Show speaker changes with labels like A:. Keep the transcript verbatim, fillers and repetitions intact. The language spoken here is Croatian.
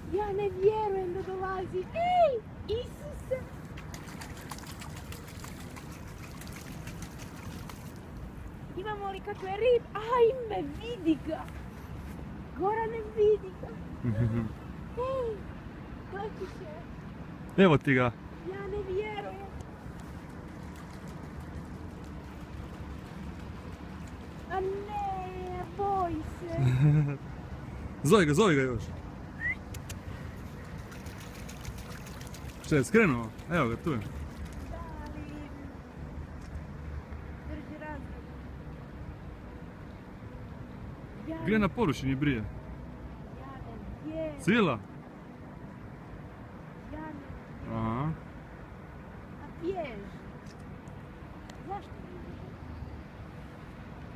A: Ja ne vjerujem da dolazi. Ej, Isuse! Imamo li kakve rib? Ajme, vidi ga! Gorane, vidi ga! Ej, pletiše!
B: Evo ti ga!
A: Ja ne vjerujem! A ne, boj se!
B: Zove ga, zove ga još! Šta je, skrenuo? Evo ga, tu je.
A: Da, ali... Drži razred. Ja
B: Gdje na porušini brije?
A: Ja ne vjerujem.
B: Svila?